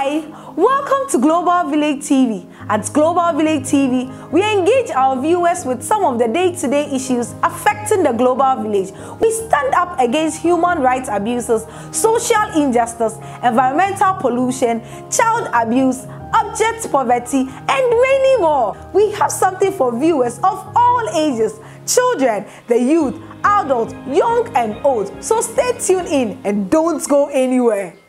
Hi, welcome to Global Village TV. At Global Village TV, we engage our viewers with some of the day-to-day issues affecting the global village. We stand up against human rights abuses, social injustice, environmental pollution, child abuse, abject poverty, and many more. We have something for viewers of all ages, children, the youth, adults, young and old. So stay tuned in and don't go anywhere.